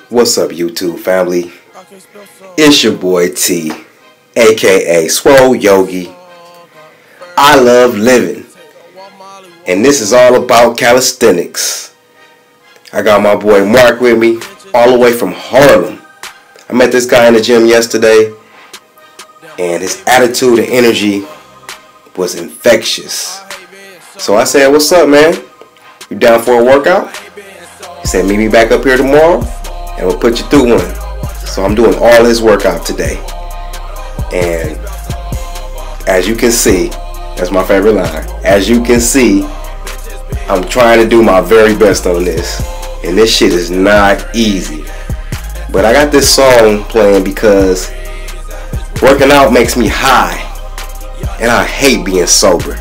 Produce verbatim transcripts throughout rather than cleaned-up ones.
What's up, YouTube family? It's your boy T, aka Swole Yogi. I love living, and this is all about calisthenics. I got my boy Mark with me, all the way from Harlem. I met this guy in the gym yesterday, and his attitude and energy was infectious. So I said, "What's up, man? You down for a workout?" He said, "Meet me back up here tomorrow, and we'll put you through one." So I'm doing all his workout today. And as you can see, that's my favorite line. As you can see, I'm trying to do my very best on this. And this shit is not easy. But I got this song playing because working out makes me high. And I hate being sober.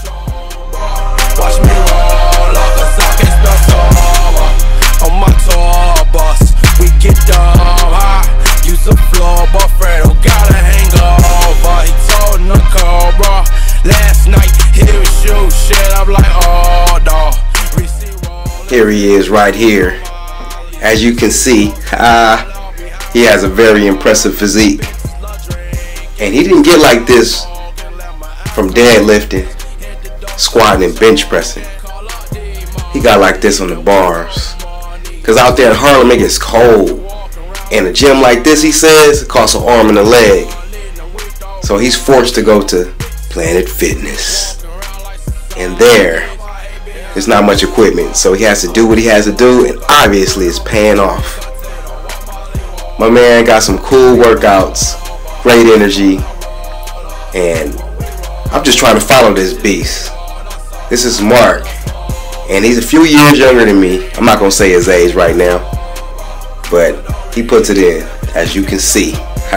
Here he is right here. As you can see, uh, he has a very impressive physique. And he didn't get like this from deadlifting, squatting, and bench pressing. He got like this on the bars. Cause out there in Harlem it gets cold. And a gym like this, he says, it costs an arm and a leg. So he's forced to go to Planet Fitness. And there, there's not much equipment, so he has to do what he has to do, and obviously it's paying off. My man got some cool workouts, great energy, and I'm just trying to follow this beast. This is Mark, and he's a few years younger than me. I'm not gonna say his age right now, but he puts it in, as you can see.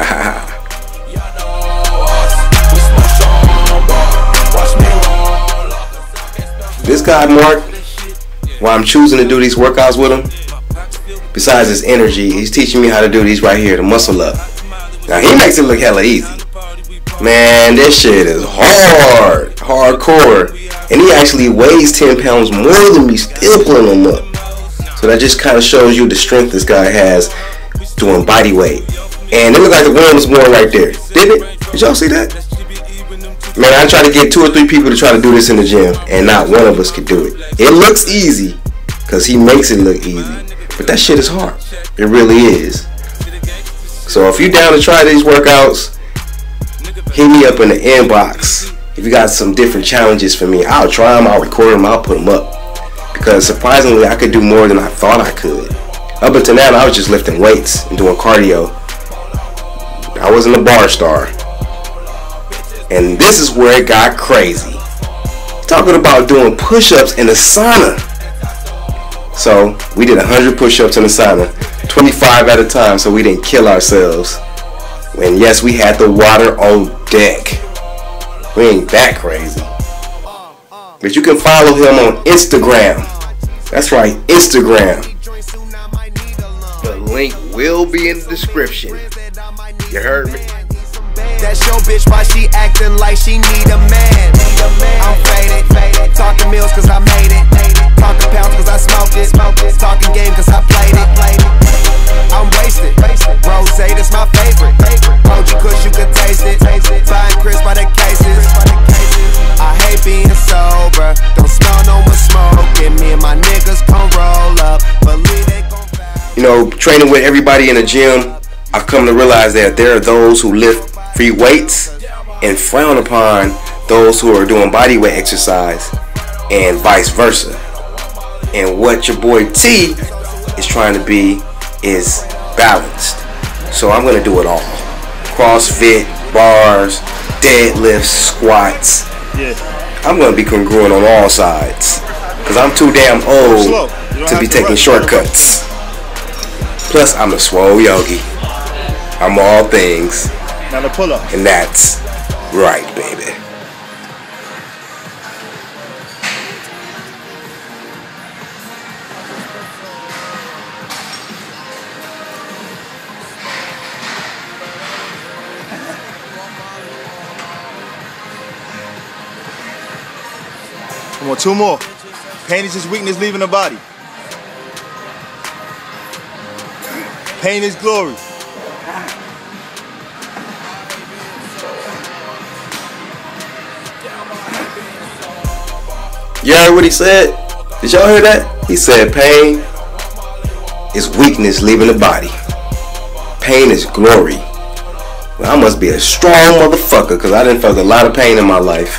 This guy Mark, why I'm choosing to do these workouts with him, besides his energy, he's teaching me how to do these right here, the muscle up. Now he makes it look hella easy. Man, this shit is hard, hardcore. And he actually weighs ten pounds more than me, still pulling them up. So that just kind of shows you the strength this guy has doing body weight. And it looked like the worm was born right there. Didn't it? Did y'all see that? Man, I try to get two or three people to try to do this in the gym, and not one of us could do it. It looks easy, because he makes it look easy. But that shit is hard. It really is. So if you're down to try these workouts, hit me up in the inbox. If you got some different challenges for me, I'll try them, I'll record them, I'll put them up. Because surprisingly, I could do more than I thought I could. Up until now, I was just lifting weights and doing cardio. I wasn't a bar star. And this is where it got crazy. Talking about doing push-ups in the sauna. So we did one hundred push-ups in the sauna, twenty-five at a time, so we didn't kill ourselves. And yes, we had the water on deck. We ain't that crazy. But you can follow him on Instagram. That's right, Instagram. The link will be in the description. You heard me? That's your bitch, why she acting like she need a man. I'm faded, faded. Talking meals cause I made it. Talking pounds cause I smoked it. Talking game cause I played it. I'm wasted. Rose, that's my favorite. O G Kush, you could taste it. Fine Chris by the cases. I hate being sober. Don't smell no more smoke. And me and my niggas gon' roll up. Believe they gon' You know, training with everybody in the gym, I've come to realize that there are those who lift free weights and frown upon those who are doing body weight exercise, and vice versa. And what your boy T is trying to be is balanced. So I'm gonna do it all. CrossFit, bars, deadlifts, squats. Yeah. I'm gonna be congruent on all sides, because I'm too damn old to be taking shortcuts. Plus I'm a swole yogi. I'm all things. Now the pull up. And that's right, baby. Come on, two more. Pain is just weakness leaving the body. Pain is glory. You heard what he said? Did y'all hear that? He said pain is weakness leaving the body. Pain is glory. Well, I must be a strong motherfucker because I done felt a lot of pain in my life.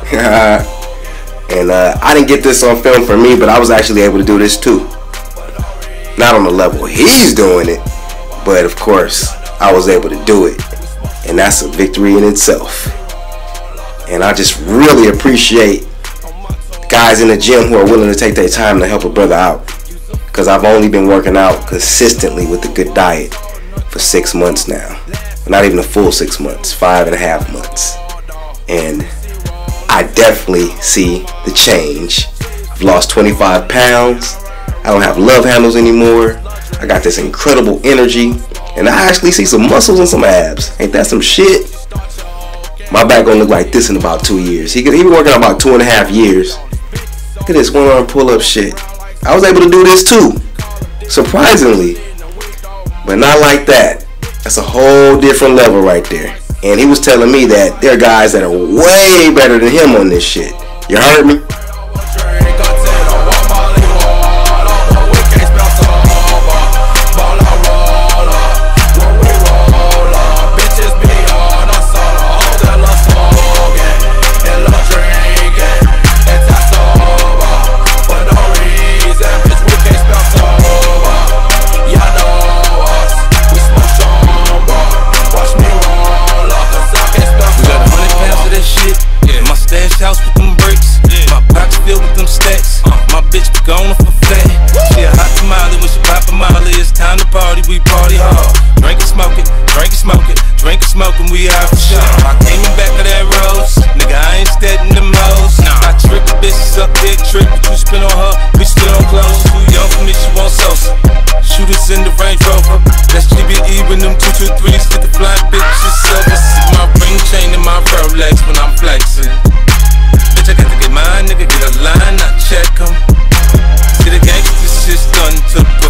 And uh, I didn't get this on film for me, but I was actually able to do this too. Not on the level he's doing it, but of course I was able to do it. And that's a victory in itself. And I just really appreciate guys in the gym who are willing to take their time to help a brother out. Because I've only been working out consistently with a good diet for six months now. Not even a full six months, five and a half months. And I definitely see the change. I've lost twenty-five pounds. I don't have love handles anymore. I got this incredible energy. And I actually see some muscles and some abs. Ain't that some shit? My back gonna look like this in about two years. He could, he been working out about two and a half years. Look at this one arm pull up shit. I was able to do this too. Surprisingly. But not like that. That's a whole different level right there. And he was telling me that there are guys that are way better than him on this shit. You heard me? House with them bricks, yeah. My pockets filled with them stacks. Uh, my bitch be gone for fat. She a hot tamale when she pop a molly. It's time to party, we party hard. Drink and smoke it, drink and smoke it, drink and smoke and we out for sure. I came in back of that rose, nigga I ain't steadin' them hoes. Nah. I trick a bitch, suck dick, trick, but you spin on her, we still on clothes. Too young for me, she want Sosa. Shooters in the Range Rover, that's G B E when them two two threes get the flying bitches silver. See my ring chain and my Rolex when I'm flexing. I got to get mine, nigga, get a line, I check 'em. See the gangsters shit's done to the